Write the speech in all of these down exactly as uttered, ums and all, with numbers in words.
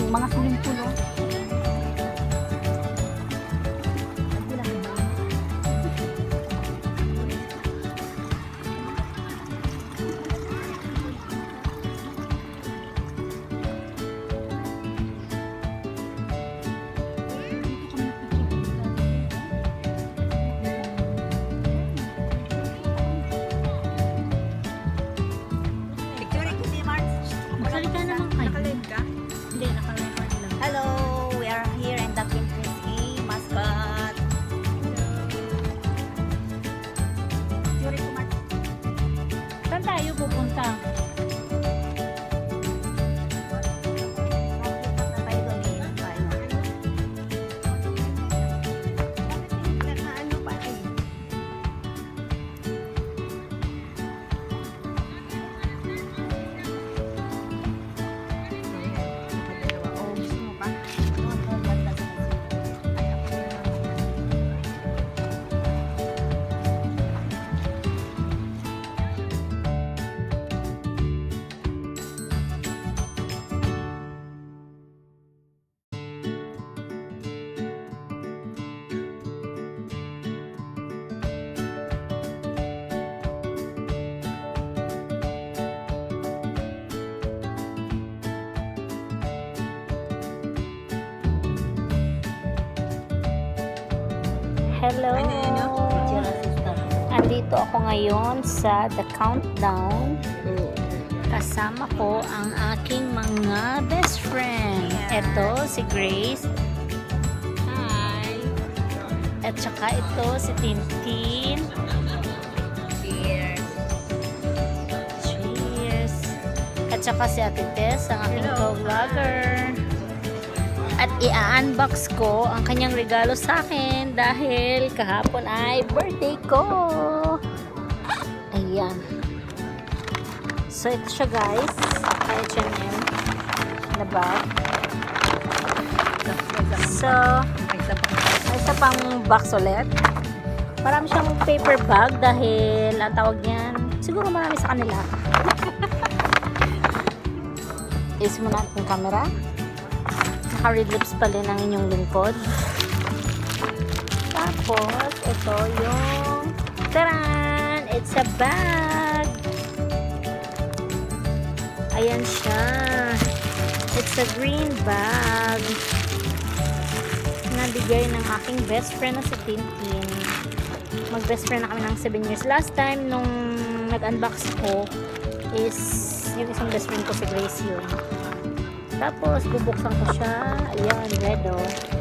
mga swimming pool, oh. Hello, we are here in the Kempinski, Muscat. Saan tayo pupunta? Hello! Andito ako ngayon sa The Countdown. Kasama ko ang aking mga best friend. Ito si Grace. Hi! At saka ito si Tintin. Cheers! Cheers! At saka si Ate Tess, ang aking co-vlogger. At i-unbox ko ang kanyang regalo sa akin dahil kahapon ay birthday ko. Ayan. So, ito siya guys. H and M na bag. So, may isa pang box ulit. Marami siyang paper bag dahil ang tawag niyan, siguro marami sa kanila. Is mo natin yung camera. Naka-red lips pala ng inyong lingkod. Tapos, ito yung taran! It's a bag! Ayan siya. It's a green bag. Nabigay ng aking best friend na si Tintin. Mag-best friend na kami ng seven years. Last time, nung nag-unbox ko, is yung isang best friend ko si Grace yun. Tapos, bubuksan ko siya. Ayan, red o.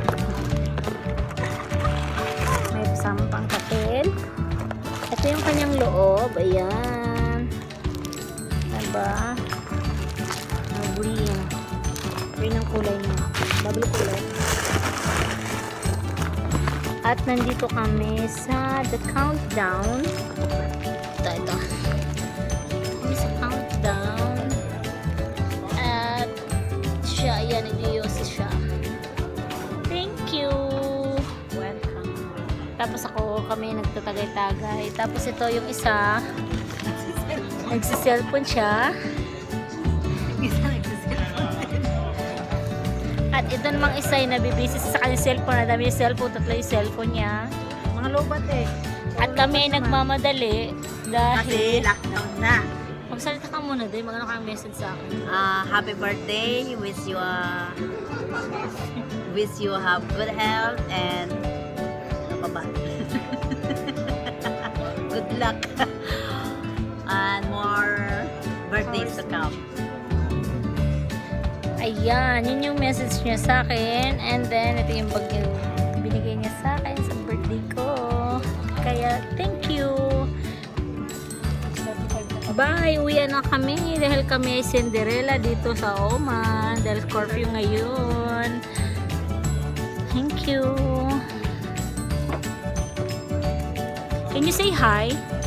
May sampang papel. Ito yung kanyang loob. Ayan. Diba? Green. Green ang kulay niya. Double kulay. At nandito kami sa The Countdown. Ito, ito. Kami sa Countdown. Siya, ayan, nag-iose siya. Thank you! Welcome. Tapos ako, kami nagtatagay-tagay. Tapos ito yung isa, nagsiselfon siya. Isa nagsiselfon. At ito namang isa yung nabibisi sa kanyang cellphone. Nadami yung cellphone, tatlo yung cellphone niya. Mga lobat eh. At kami ay nagmamadali dahil kasi lockdown na. Magsalita ka muna din, magano kang message sa akin. Uh, happy birthday, wish you uh, wish you have good health and ano pa ba? Good luck and more birthdays to come. Ayan, yun yung message niya sa akin. And then, ito yung bag binigay niya sa akin sa birthday ko. Kaya, thank you! Bye! Uwian na kami dahil kami ay Cinderella dito sa Oman dahil curfew ngayon. Thank you! Can you say hi?